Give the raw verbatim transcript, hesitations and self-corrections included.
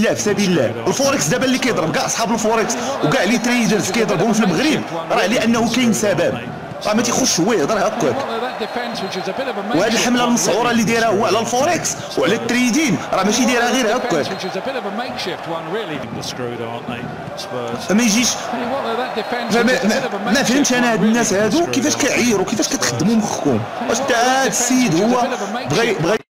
الله في سبيل الله. الفوركس دابا اللي كيضرب كاع اصحاب الفوركس وكاع لي تريدرز كيضربهم في المغرب راه لانه كاين سبب، راه ما تيخش هو يهضر هكاك. وهذه الحمله المسعوره اللي دايرها هو على الفوركس وعلى التريدين راه ماشي دايرها غير هكاك. ما يجيش ما, ما, ما فهمتش انا هاد الناس هادو كيفاش كيعيروا كيفاش كتخدموا مخكم. واش تا هاد السيد هو بغى بغى